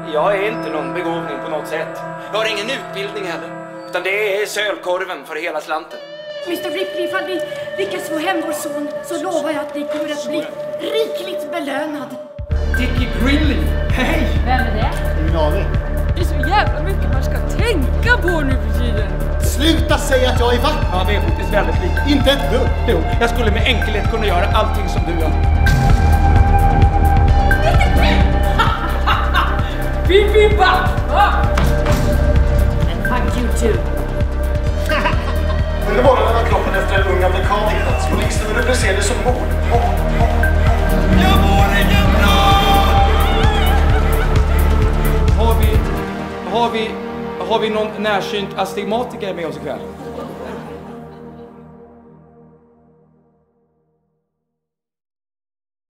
Jag är inte någon begåvning på något sätt. Jag har ingen utbildning heller. Utan det är sölkorven för hela slanten. Mr. Ripley, ifall ni lyckas få hem vår son så lovar jag att ni kommer att bli rikligt belönad. Dickie Greenleaf, hej! Vem är det? Ingen aning. Det är så jävla mycket man ska tänka på nu för tiden. Sluta säga att jag är vacker. Ja, det är faktiskt väldigt likt. Inte ett dugg. Jo, jag skulle med enkelhet kunna göra allting som du gör. Bibi back! And fuck you too. Under morgonen har kroppen efter en ung amerikan hittats. Polisen rubricerar det som mord. Jag mår ingen bra! Har vi någon närsynt astigmatiker med oss ikväll?